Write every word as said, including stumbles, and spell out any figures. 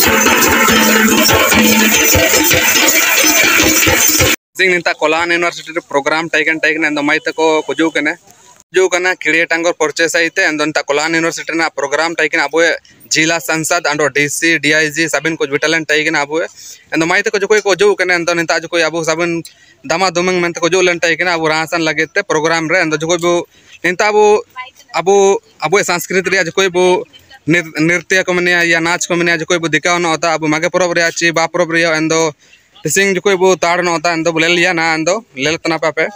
Sing ninta Kolan University program taken taken and the Maitako Kujukane. Jukana create and purchase it and then Kolan University na program taken abue Jila Sansad and D C, D I G, Sabin Kujutalan taken abue and the Maitako Jukan and then in Tajuko Abu Sabin Dama Duming Mentakojulan taken Abu Ransan Lagete program and the Jukobu Nintabu Abu Abu Sanskrit Jacobu Nirtia Comania Yanach Comania Jacobu Dicano Abu Magaprobriachi, Baprobrio and the Sing Jukobu Tarnota and the Buleliana and the Leltana Pape.